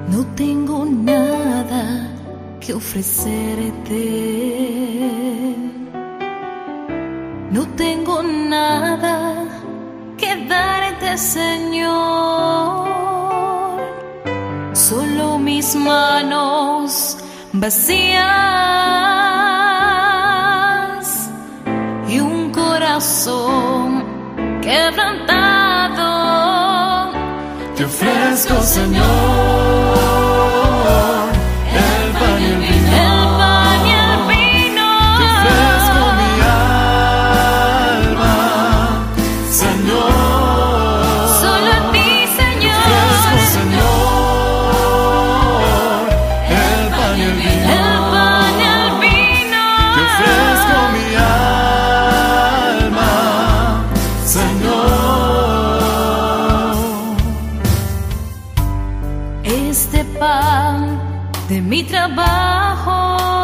No tengo nada que ofrecerte. No tengo nada que darte, Señor. Solo mis manos vacías y un corazón quebrantado. Te ofrezco, Señor, el pan y el vino. El pan y el vino. Te ofrezco mi alma, Señor. Solo a ti, Señor. Te ofrezco, Señor, el pan y el vino. El pan y el vino. Te ofrezco mi alma, Señor. Este pan de mi trabajo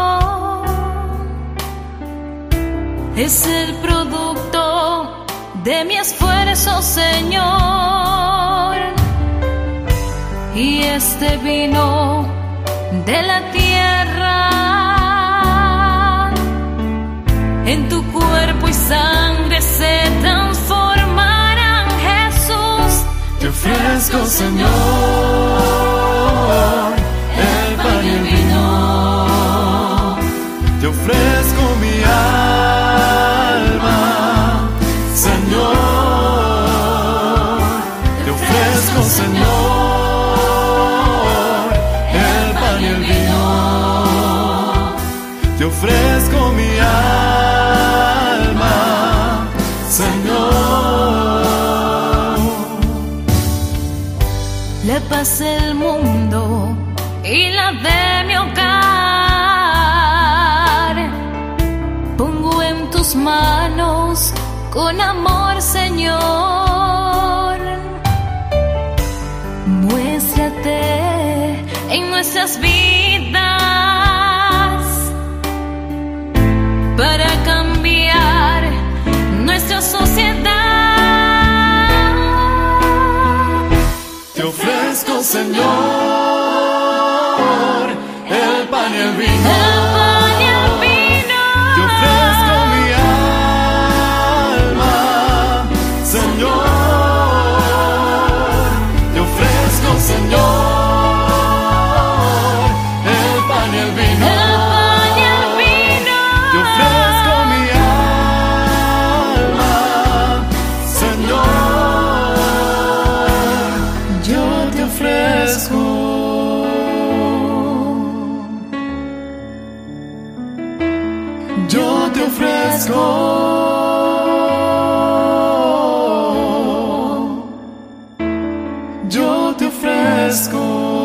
es el producto de mi esfuerzo, Señor. Y este vino de la tierra, en tu cuerpo y sangre se transformarán, Jesús. Te ofrezco, Señor, el pan y el vino. Te ofrezco mi alma, Señor. Te ofrezco, Señor, el pan y el vino. Te ofrezco mi alma, Señor. La paz del mundo y la de mi hogar pongo en tus manos con amor, Señor. Muéstrate en nuestras vidas para cambiar nuestra sociedad. Te ofrezco, Señor, el pan y el vino. El pan y el vino. Te ofrezco mi alma, Señor. Te ofrezco, Señor, el pan y el vino. El pan y el vino. Te ofrezco mi alma, Señor. Yo te ofrezco. Yo te ofrezco. Yo te ofrezco.